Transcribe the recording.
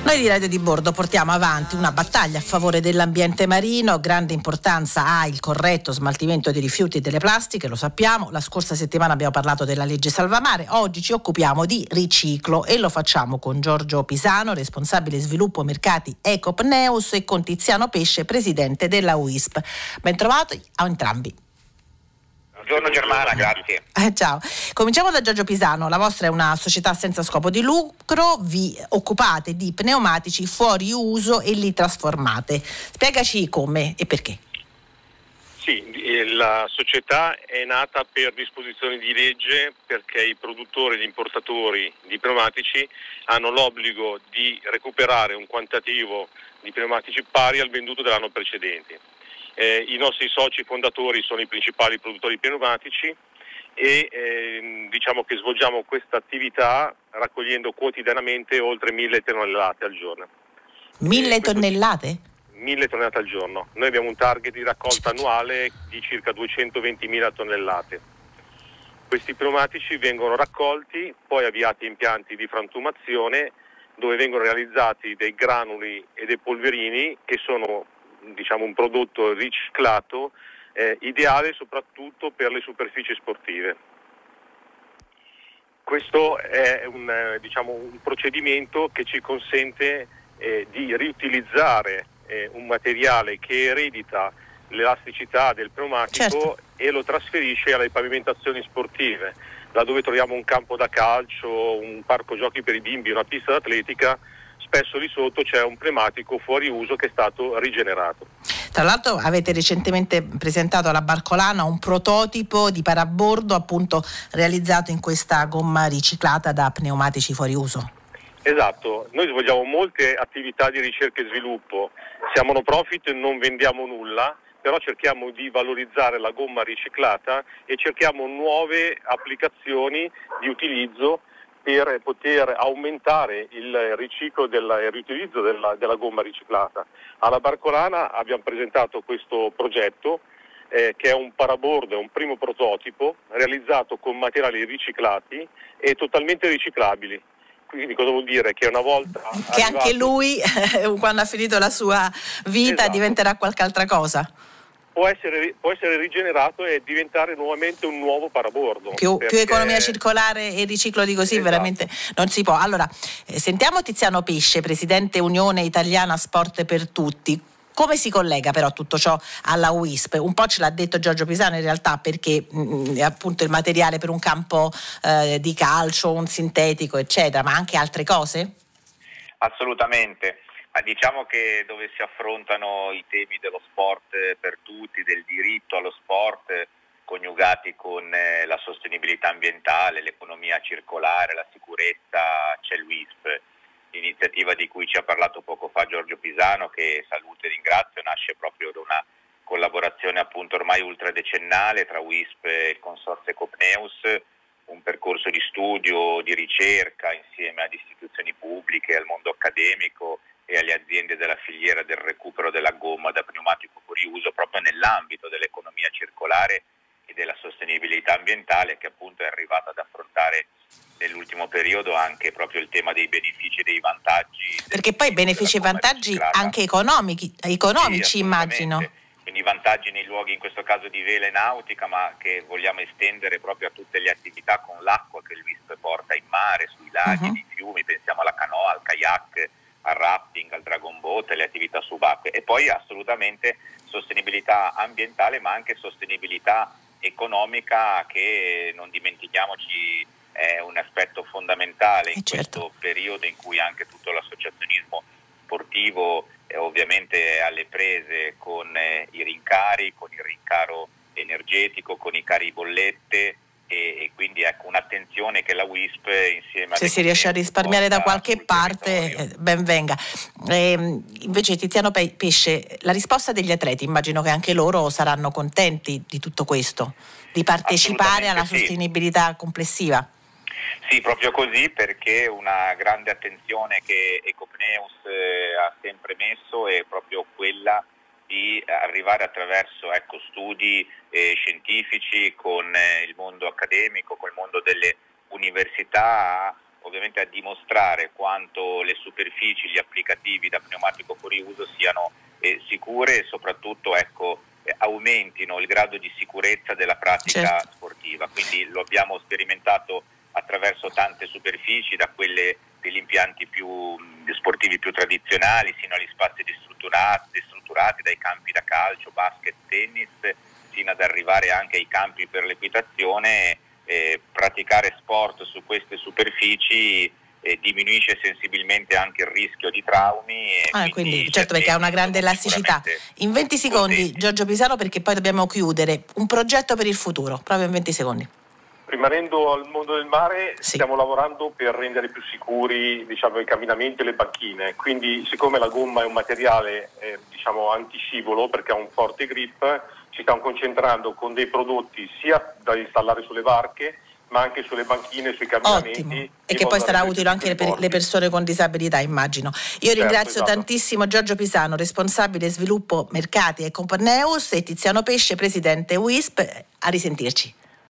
Noi di Radio di Bordo portiamo avanti una battaglia a favore dell'ambiente marino. Grande importanza ha il corretto smaltimento dei rifiuti e delle plastiche, lo sappiamo. La scorsa settimana abbiamo parlato della legge Salvamare, oggi ci occupiamo di riciclo e lo facciamo con Giorgio Pisano, responsabile sviluppo mercati Ecopneus, e con Tiziano Pesce, presidente della UISP. Ben trovati a entrambi. Buongiorno Germana, grazie. Ciao. Cominciamo da Giorgio Pisano. La vostra è una società senza scopo di lucro, vi occupate di pneumatici fuori uso e li trasformate. Spiegaci come e perché. Sì, la società è nata per disposizioni di legge perché i produttori e gli importatori di pneumatici hanno l'obbligo di recuperare un quantitativo di pneumatici pari al venduto dell'anno precedente. I nostri soci fondatori sono i principali produttori di pneumatici e diciamo che svolgiamo questa attività raccogliendo quotidianamente oltre 1000 tonnellate al giorno. 1000 tonnellate? 1000 tonnellate al giorno. Noi abbiamo un target di raccolta annuale di circa 220.000 tonnellate. Questi pneumatici vengono raccolti, poi avviati in impianti di frantumazione dove vengono realizzati dei granuli e dei polverini che sono un prodotto riciclato ideale soprattutto per le superfici sportive. Questo è un procedimento che ci consente di riutilizzare un materiale che eredita l'elasticità del pneumatico, certo, e lo trasferisce alle pavimentazioni sportive, laddove troviamo un campo da calcio, un parco giochi per i bimbi, una pista d'atletica. Spesso lì sotto c'è un pneumatico fuori uso che è stato rigenerato. Tra l'altro avete recentemente presentato alla Barcolana un prototipo di parabordo appunto realizzato in questa gomma riciclata da pneumatici fuori uso. Esatto, noi svolgiamo molte attività di ricerca e sviluppo, siamo no profit, non vendiamo nulla, però cerchiamo di valorizzare la gomma riciclata e cerchiamo nuove applicazioni di utilizzo per poter aumentare il riciclo e il riutilizzo della gomma riciclata. Alla Barcolana abbiamo presentato questo progetto che è un parabordo, è un primo prototipo realizzato con materiali riciclati e totalmente riciclabili. Quindi cosa vuol dire? Che una volta che anche lui quando ha finito la sua vita, esatto, diventerà qualche altra cosa. Può essere rigenerato e diventare nuovamente un nuovo parabordo. Più economia circolare e riciclo di così, esatto, veramente non si può. Allora, sentiamo Tiziano Pesce, presidente Unione Italiana Sport per Tutti. Come si collega però tutto ciò alla UISP? Un po' ce l'ha detto Giorgio Pisano in realtà, perché appunto il materiale per un campo di calcio, un sintetico eccetera, ma anche altre cose? Assolutamente. Diciamo che dove si affrontano i temi dello sport per tutti, del diritto allo sport, coniugati con la sostenibilità ambientale, l'economia circolare, la sicurezza, c'è l'UISP. L'iniziativa di cui ci ha parlato poco fa Giorgio Pisano, che saluto e ringrazio, nasce proprio da una collaborazione appunto ormai ultradecennale tra UISP e il consorzio Ecopneus, un percorso di studio, di ricerca insieme ad istituzioni pubbliche, al mondo accademico e alle aziende della filiera del recupero della gomma da pneumatico fuori uso, proprio nell'ambito dell'economia circolare e della sostenibilità ambientale, che appunto è arrivata ad affrontare nell'ultimo periodo anche proprio il tema dei benefici e dei vantaggi. Perché poi benefici e vantaggi anche economici, sì, immagino. Quindi vantaggi nei luoghi, in questo caso di vela e nautica, ma che vogliamo estendere proprio a tutte le attività con l'acqua che il WISP porta in mare, sui laghi, nei fiumi, pensiamo alla canoa, al kayak, al rafting, al dragon boat, alle attività subacquee. E poi assolutamente sostenibilità ambientale, ma anche sostenibilità economica, che non dimentichiamoci è un aspetto fondamentale in questo periodo in cui anche tutto l'associazionismo sportivo ovviamente è alle prese con i rincari, con il rincaro energetico, con i cari bollette e quindi ecco un'attenzione che la WISP insieme se si riesce a risparmiare da qualche parte ben venga. Invece Tiziano Pesce, la risposta degli atleti, immagino che anche loro saranno contenti di tutto questo, di partecipare alla sostenibilità complessiva. Sì, proprio così, perché una grande attenzione che Ecopneus ha sempre messo è proprio quella di arrivare attraverso studi scientifici con il mondo accademico, con il mondo delle università, a ovviamente a dimostrare quanto le superfici, gli applicativi da pneumatico fuori uso siano sicure e soprattutto aumentino il grado di sicurezza della pratica sportiva. Quindi lo abbiamo sperimentato attraverso tante superfici, da quelle degli impianti più sportivi più tradizionali sino agli spazi destrutturati, dai campi da calcio, basket, tennis, fino ad arrivare anche ai campi per l'equitazione. Praticare sport su queste superfici diminuisce sensibilmente anche il rischio di traumi. Quindi certo, perché ha una grande elasticità. In 20 secondi, Giorgio Pisano, perché poi dobbiamo chiudere, un progetto per il futuro, proprio in 20 secondi. Rimanendo al mondo del mare, stiamo lavorando per rendere più sicuri, i camminamenti e le banchine. Quindi, siccome la gomma è un materiale antiscivolo, perché ha un forte grip, ci stiamo concentrando con dei prodotti sia da installare sulle barche, ma anche sulle banchine, sui camminamenti. Ottimo. E che poi sarà utile anche per le persone con disabilità, immagino. Io ringrazio tantissimo Giorgio Pisano, responsabile sviluppo mercati e Comparneus, e Tiziano Pesce, presidente WISP. A risentirci.